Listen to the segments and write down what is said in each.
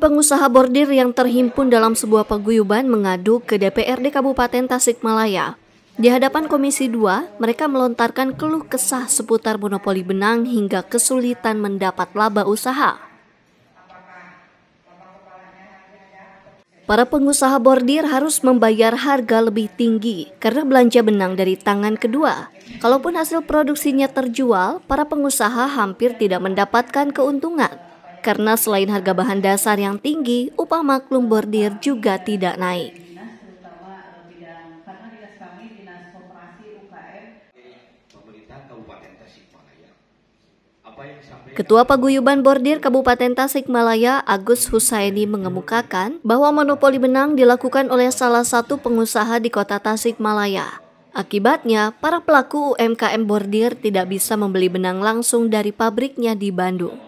pengusaha bordir yang terhimpun dalam sebuah paguyuban mengadu ke DPRD Kabupaten Tasikmalaya. Di hadapan Komisi 2, mereka melontarkan keluh kesah seputar monopoli benang hingga kesulitan mendapat laba usaha. Para pengusaha bordir harus membayar harga lebih tinggi karena belanja benang dari tangan kedua. Kalaupun hasil produksinya terjual, para pengusaha hampir tidak mendapatkan keuntungan. Karena selain harga bahan dasar yang tinggi, upah maklum bordir juga tidak naik. Ketua Paguyuban Bordir Kabupaten Tasikmalaya, Agus Husaini, mengemukakan bahwa monopoli benang dilakukan oleh salah satu pengusaha di kota Tasikmalaya. Akibatnya, para pelaku UMKM bordir tidak bisa membeli benang langsung dari pabriknya di Bandung.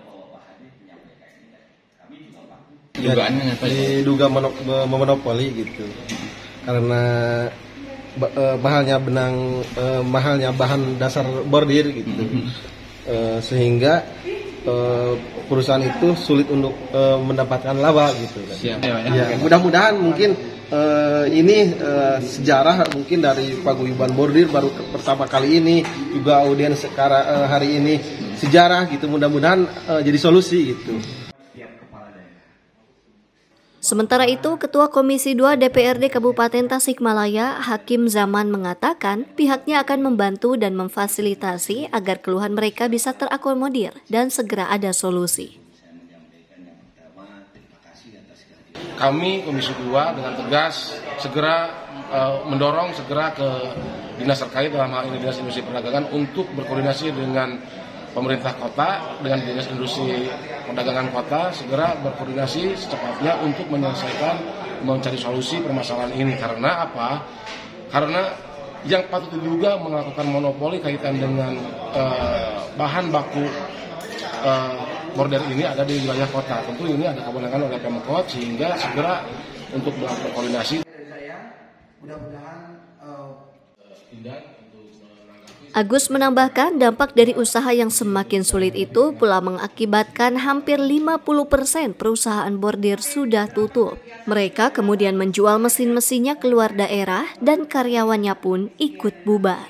Diduga monopoli gitu, karena mahalnya bahan dasar bordir gitu, sehingga perusahaan itu sulit untuk mendapatkan laba gitu. Ya, mudah-mudahan mungkin ini sejarah mungkin dari Paguyuban Bordir baru pertama kali ini, juga audiens sekarang hari ini sejarah gitu, mudah-mudahan jadi solusi gitu. Sementara itu, Ketua Komisi 2 DPRD Kabupaten Tasikmalaya, Hakim Zaman, mengatakan pihaknya akan membantu dan memfasilitasi agar keluhan mereka bisa terakomodir dan segera ada solusi. Kami Komisi 2 dengan tegas segera mendorong segera ke dinas terkait, dalam hal ini Dinas Industri Perdagangan, untuk berkoordinasi dengan pemerintah kota, dengan Dinas Industri Perdagangan kota, segera berkoordinasi secepatnya untuk menyelesaikan, mencari solusi permasalahan ini. Karena apa? Karena yang patut diduga melakukan monopoli kaitan dengan bahan baku bordir ini ada di wilayah kota. Tentu ini ada kewenangan oleh Pemkot, sehingga segera untuk berkoordinasi. Agus menambahkan dampak dari usaha yang semakin sulit itu pula mengakibatkan hampir 50% perusahaan bordir sudah tutup. Mereka kemudian menjual mesin-mesinnya keluar daerah dan karyawannya pun ikut bubar.